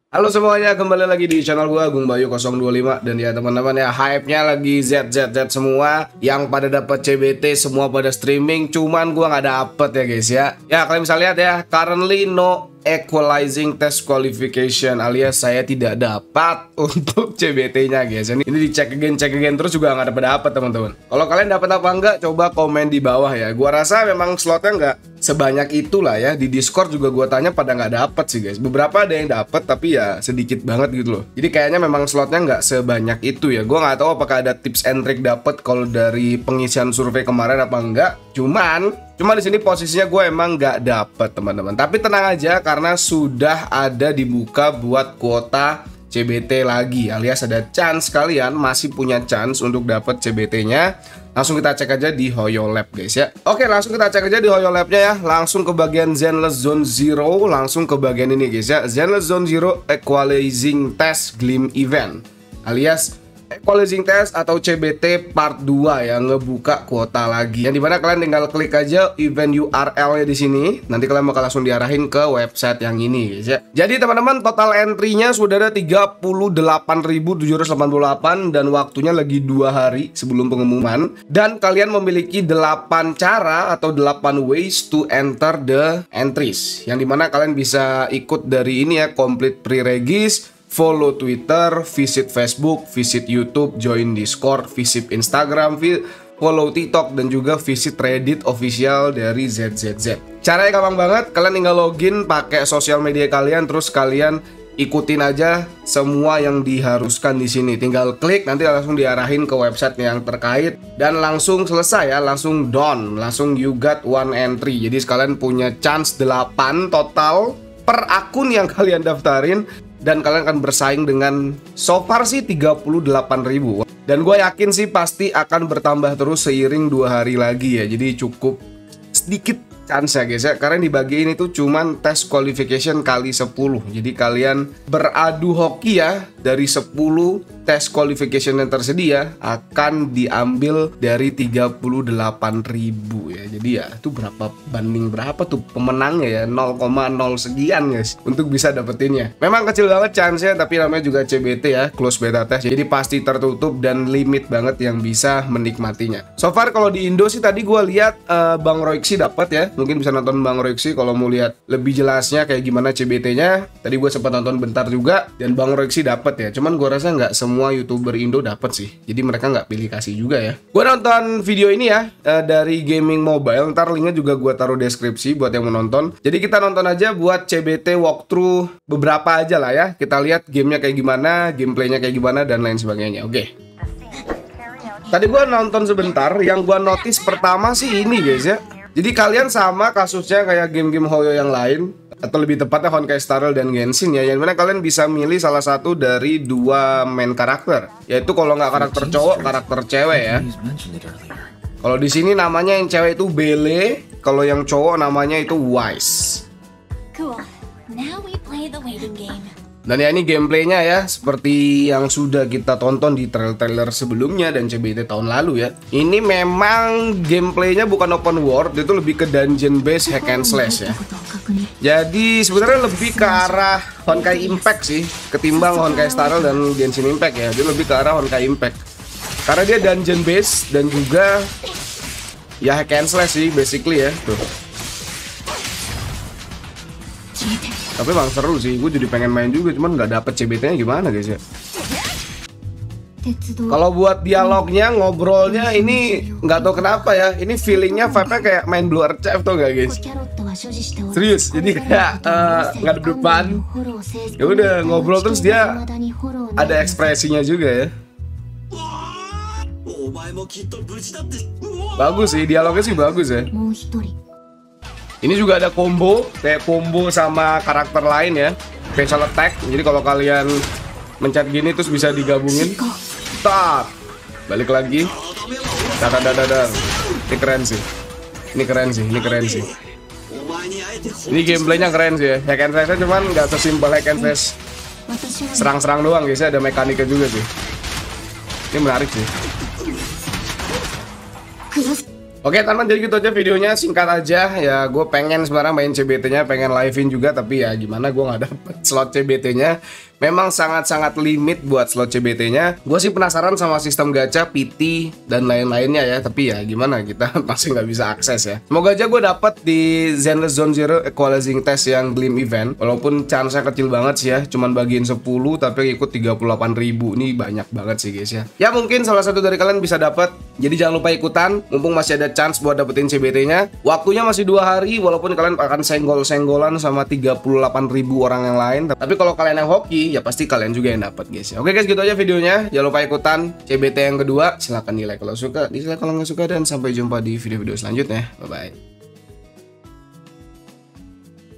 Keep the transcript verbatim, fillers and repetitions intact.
Halo semuanya, kembali lagi di channel gua Agung Bayu nol dua lima. Dan ya teman-teman ya, hype-nya lagi Z Z Z semua. Yang pada dapat C B T semua pada streaming, cuman gua nggak dapet ya guys ya. Ya kalian bisa lihat ya, currently no equalizing test qualification, alias saya tidak dapat untuk C B T-nya guys. Ini, ini dicek again, cek again terus juga nggak dapat dapat teman-teman. Kalau kalian dapat apa enggak, coba komen di bawah ya. Gua rasa memang slotnya nggak sebanyak itulah ya. Di Discord juga gua tanya pada nggak dapat sih guys. Beberapa ada yang dapat tapi ya sedikit banget gitu loh. Jadi kayaknya memang slotnya nggak sebanyak itu ya. Gua nggak tahu apakah ada tips and trick dapat kalau dari pengisian survei kemarin apa enggak. Cuman Cuma di sini posisinya gue emang nggak dapet teman-teman. Tapi tenang aja karena sudah ada dibuka buat kuota C B T lagi, alias ada chance kalian masih punya chance untuk dapet C B T-nya. Langsung kita cek aja di HoYoLab guys ya. Oke, langsung kita cek aja di HoYoLab-nya ya. Langsung ke bagian Zenless Zone Zero, langsung ke bagian ini guys ya. Zenless Zone Zero Equalizing Test Glim Event, alias Equalizing Test atau C B T part dua yang ngebuka kuota lagi. Yang dimana kalian tinggal klik aja event U R L-nya di sini. Nanti kalian bakal langsung diarahin ke website yang ini guys ya. Jadi teman-teman, total entry-nya sudah ada tiga puluh delapan ribu tujuh ratus delapan puluh delapan dan waktunya lagi dua hari sebelum pengumuman. Dan kalian memiliki delapan cara atau delapan ways to enter the entries. Yang dimana kalian bisa ikut dari ini ya, complete pre-regis, follow Twitter, visit Facebook, visit YouTube, join Discord, visit Instagram, follow TikTok, dan juga visit Reddit official dari Z Z Z. Caranya gampang banget, kalian tinggal login pakai sosial media kalian, terus kalian ikutin aja semua yang diharuskan di sini. Tinggal klik, nanti langsung diarahin ke website yang terkait dan langsung selesai ya, langsung done, langsung you got one entry. Jadi sekalian punya chance delapan total per akun yang kalian daftarin. Dan kalian akan bersaing dengan so far sih tiga puluh delapan ribu. Dan gue yakin sih pasti akan bertambah terus seiring dua hari lagi ya. Jadi cukup sedikit chance ya guys ya. Karena dibagiin itu cuman test qualification kali sepuluh. Jadi kalian beradu hoki ya. Dari sepuluh test qualification yang tersedia akan diambil dari tiga puluh delapan ribu ya. Jadi ya itu berapa banding berapa tuh pemenangnya ya, nol koma nol sekian guys untuk bisa dapetinnya. Memang kecil banget chance-nya, tapi namanya juga C B T ya, close beta test. Jadi pasti tertutup dan limit banget yang bisa menikmatinya. So far kalau di Indo sih tadi gue lihat uh, Bang Royksi dapat ya. Mungkin bisa nonton Bang Royksi kalau mau lihat lebih jelasnya kayak gimana C B T-nya. Tadi gue sempat nonton bentar juga dan Bang Royksi dapat ya. Cuman gue rasa nggak semua YouTuber Indo dapat sih. Jadi mereka nggak pilih kasih juga ya. Gue nonton video ini ya uh, dari Gaming Mobile. Ntar linknya juga gue taruh deskripsi buat yang mau nonton. Jadi kita nonton aja buat C B T walkthrough beberapa aja lah ya. Kita lihat gamenya kayak gimana, gameplaynya kayak gimana dan lain sebagainya. Oke. Tadi gue nonton sebentar. Yang gue notice pertama sih ini guys ya. Jadi kalian sama kasusnya kayak game-game Hoyo yang lain, atau lebih tepatnya Honkai Star Rail dan Genshin ya, yang mana kalian bisa milih salah satu dari dua main karakter, yaitu kalau nggak karakter cowok, karakter cewek ya. Kalau di sini namanya yang cewek itu Bele, kalau yang cowok namanya itu Wise. Cool. Now we play the waiting game. Dan ya ini gameplaynya ya, seperti yang sudah kita tonton di trailer-trailer sebelumnya dan C B T tahun lalu ya. Ini memang gameplaynya bukan open world, itu lebih ke dungeon based hack and slash ya. Jadi sebenarnya lebih ke arah Honkai Impact sih, ketimbang Honkai Star Rail dan Genshin Impact ya. Dia lebih ke arah Honkai Impact. Karena dia dungeon based dan juga ya hack and slash sih basically ya. Tuh. Tapi emang seru sih, gue jadi pengen main juga, cuman nggak dapet C B T-nya gimana guys ya. Kalau buat dialognya, ngobrolnya ini nggak tahu kenapa ya, ini feelingnya vibe-nya kayak main Blue Archive tuh gak guys? Serius, jadi kayak nggak uh, ada depan, ya udah ngobrol terus dia ada ekspresinya juga ya. Bagus sih, dialognya sih bagus ya. Ini juga ada combo, kayak combo sama karakter lain ya, special attack. Jadi kalau kalian mencet gini terus bisa digabungin. Tak, balik lagi. Dadar dadar dadar. Ini keren sih. Ini keren sih. Ini keren sih. Ini gameplaynya keren sih ya. Hack and slash cuman nggak sesimpel hack and slash serang-serang doang guys ya. Ada mekaniknya juga sih. Ini menarik sih. Oke teman, jadi gitu aja videonya, singkat aja ya. Gue pengen sebenarnya main C B T-nya, pengen live-in juga, tapi ya gimana gue nggak dapet slot C B T-nya. Memang sangat-sangat limit buat slot C B T-nya. Gue sih penasaran sama sistem gacha, P T, dan lain-lainnya ya. Tapi ya gimana, kita masih nggak bisa akses ya. Semoga aja gue dapet di Zenless Zone Zero Equalizing Test yang Gleam Event. Walaupun chance-nya kecil banget sih ya, cuman bagiin sepuluh tapi ikut tiga puluh delapan ribu. Ini banyak banget sih guys ya. Ya mungkin salah satu dari kalian bisa dapet. Jadi jangan lupa ikutan, mumpung masih ada chance buat dapetin C B T-nya. Waktunya masih dua hari, walaupun kalian akan senggol-senggolan sama tiga puluh delapan ribu orang yang lain. Tapi kalau kalian yang hoki, ya pasti kalian juga yang dapat guys ya. Oke guys, gitu aja videonya. Jangan lupa ikutan C B T yang kedua. Silahkan di like kalau suka, di dislike kalau nggak suka, dan sampai jumpa di video-video selanjutnya. Bye bye.